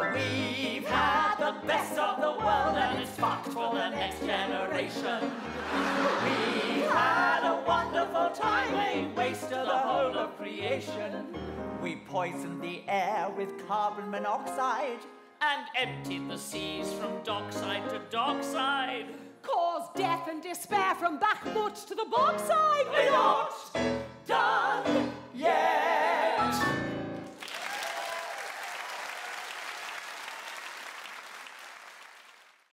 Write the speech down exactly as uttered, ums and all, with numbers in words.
We've had the best of the world and it's fucked for the next generation. We've had a wonderful time, we wasted the whole of creation. We poisoned the air with carbon monoxide and emptied the seas from dockside to dockside. Caused death and despair from Bakhmut to the Bogside. We ought